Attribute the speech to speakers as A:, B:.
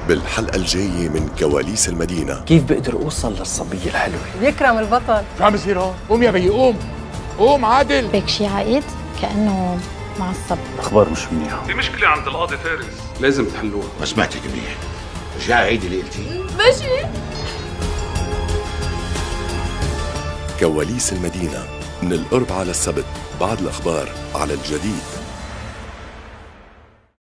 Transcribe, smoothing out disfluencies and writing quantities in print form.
A: بالحلقة الجاية من كواليس المدينة.
B: كيف بقدر أوصل للصبية الحلوة؟
C: يكرم البطل.
D: شو عم بيصير هون؟ قوم يا بي، قوم قوم عادل.
E: بيك شي عقيد كأنه معصب.
B: الأخبار مش منيحة.
F: في مشكلة عند القاضي فارس لازم تحلوها.
D: ما سمعتك منيح، رجعي عيدي اللي قلتيه.
C: ماشي.
A: كواليس المدينة من الأربعاء للسبت بعد الأخبار على الجديد.